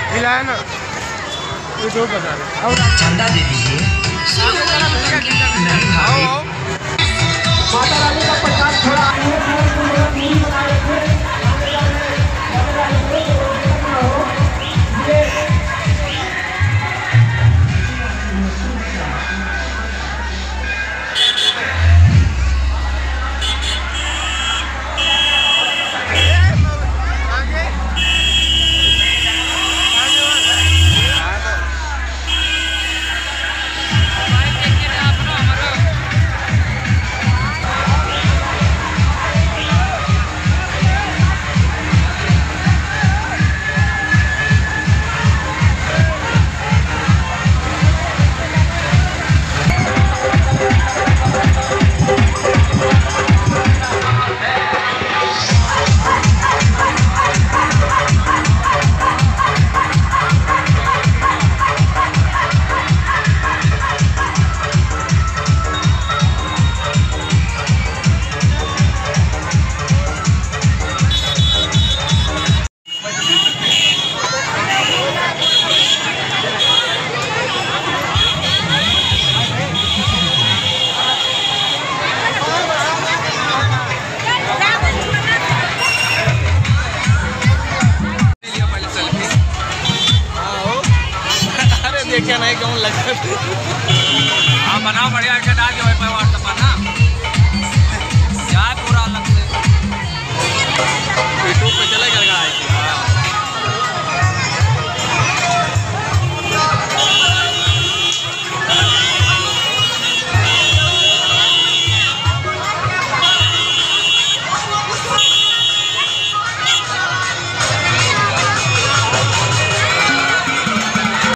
मिलाया ना यूट्यूब बता रहे चंदा दे दीजिए। नहीं भाभी। माता रानी का प्रसाद थोड़ा क्या नहीं क्यों लगता हाँ बनाओ बढ़िया के डाल के मैं व्हाट्सएप पर ना क्या पूरा अलग से यूट्यूब पे चलेगा।